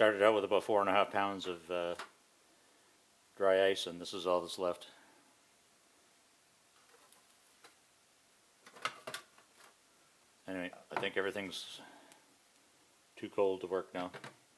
started out with about 4.5 pounds of dry ice, and this is all that's left. Anyway, I think everything's too cold to work now.